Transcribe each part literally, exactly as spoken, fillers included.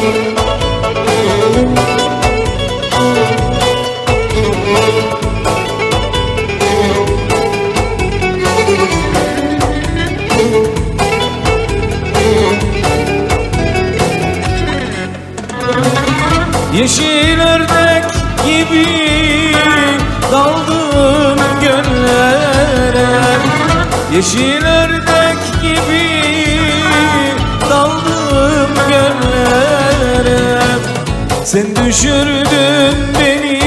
Yeşil ördek gibi daldım göllere, yeşil ördek gibi daldım göllere. Sen düşürdün beni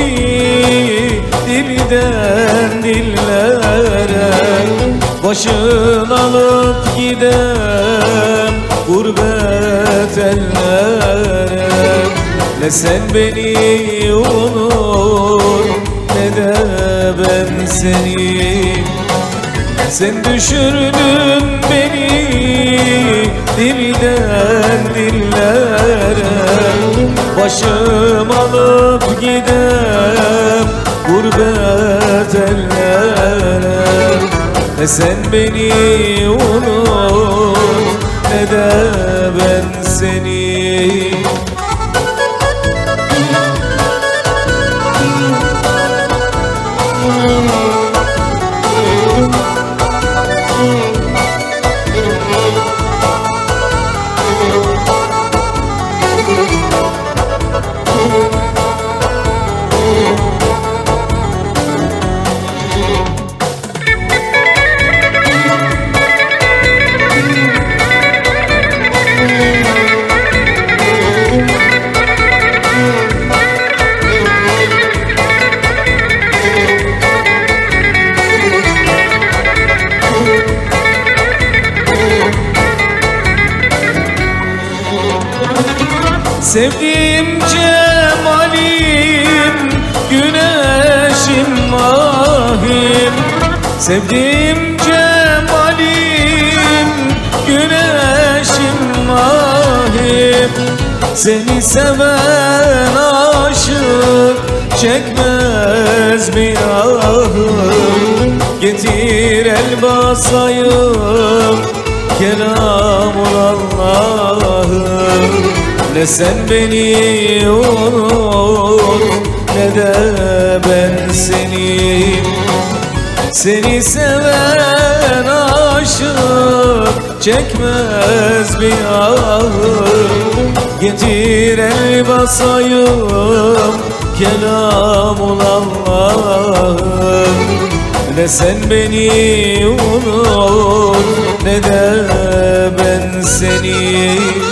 dilden dillere, başın alıp gidem gurbet ellere. Ne sen beni unut, ne de ben seni. Sen düşürdün beni dilden dillere, başım alıp gidem gurbet ellere. Ne sen beni unut, ne de ben seni. Sevdiğim cemalim, güneşim mahim. Sevdiğim cemalim, güneşim mahim. Seni seven aşık çekmez mi ahım? Getir el basayım kelamul Allah'ım. Ne sen beni unut, ne de ben seni. Seni seven aşık çekmez bir ahım. Getir el basayım kelamul Allah'ım. Ne sen beni unut, ne de ben seni.